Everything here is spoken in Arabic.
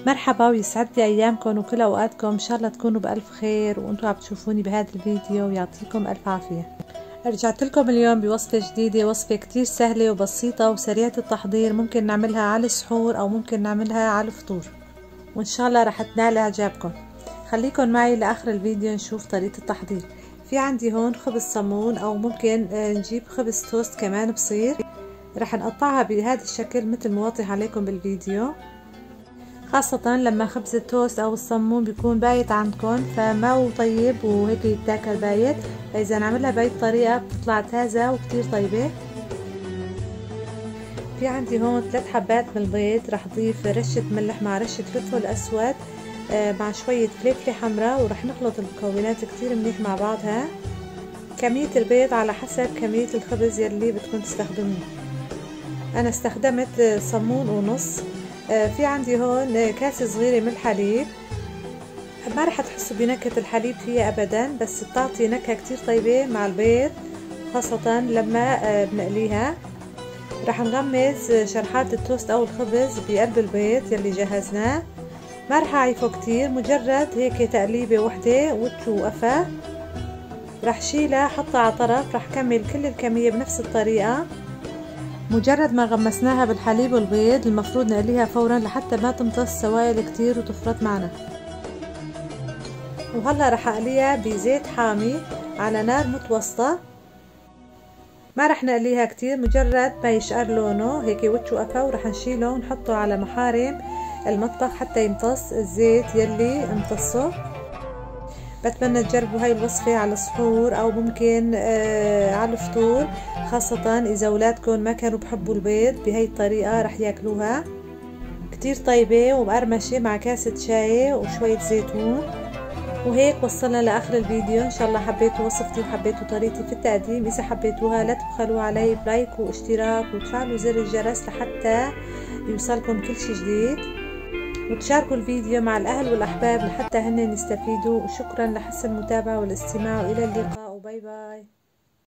مرحبا ويسعد لي ايامكم وكل اوقاتكم، ان شاء الله تكونوا بالف خير وانتم عم تشوفوني بهذا الفيديو ويعطيكم الف عافيه. رجعت لكم اليوم بوصفه جديده، وصفه كتير سهله وبسيطه وسريعه التحضير، ممكن نعملها على السحور او ممكن نعملها على الفطور، وان شاء الله رح تنال اعجابكم. خليكم معي لاخر الفيديو نشوف طريقه التحضير. في عندي هون خبز صمون او ممكن نجيب خبز توست كمان بصير. رح نقطعها بهذا الشكل مثل ما واضح عليكم بالفيديو، خاصة لما خبز التوست او الصمون بيكون بايت عندكم فما هو طيب وهيك يتاكل بايت، فاذا نعملها بهي الطريقة بتطلع تازة وكتير طيبة. في عندي هون 3 حبات من البيض، رح اضيف رشة ملح مع رشة فلفل اسود مع شوية فلفلة حمراء، ورح نخلط المكونات كتير منيح مع بعضها. كمية البيض على حسب كمية الخبز يلي بدكم تستخدموه. انا استخدمت صمون ونص. في عندي هون كاسة صغيرة من الحليب، ما رح تحسوا بنكهة الحليب فيها ابدا، بس بتعطي نكهة كتير طيبة مع البيض خاصة لما بنقليها. رح نغمس شرحات التوست او الخبز بقلب البيض يلي جهزناه، ما رح اعيفه كتير، مجرد هيك تقليبة وحدة وقفة. رح شيلها حطها على طرف، رح كمل كل الكمية بنفس الطريقة. مجرد ما غمسناها بالحليب والبيض المفروض نقليها فورا لحتى ما تمتص سوائل كتير وتفرط معنا. وهلا رح اقليها بزيت حامي على نار متوسطة، ما رح نقليها كتير، مجرد ما يشقر لونه هيك وقفة، ورح نشيله ونحطه على محارم المطبخ حتى يمتص الزيت يلي امتصه. بتمنى تجربوا هاي الوصفة على السحور او ممكن على الفطور، خاصة اذا اولادكم ما كانوا بحبوا البيض، بهاي الطريقة رح ياكلوها. كتير طيبة ومقرمشة مع كاسة شاي وشوية زيتون. وهيك وصلنا لاخر الفيديو، ان شاء الله حبيتوا وصفتي وحبيتوا طريقتي في التقديم. اذا حبيتوها لا تبخلوا علي بلايك واشتراك وتفعلوا زر الجرس لحتى يوصلكم كل شي جديد، وتشاركوا الفيديو مع الأهل والأحباب لحتى هن يستفيدوا. وشكرا لحسن المتابعة والاستماع، وإلى اللقاء وباي باي.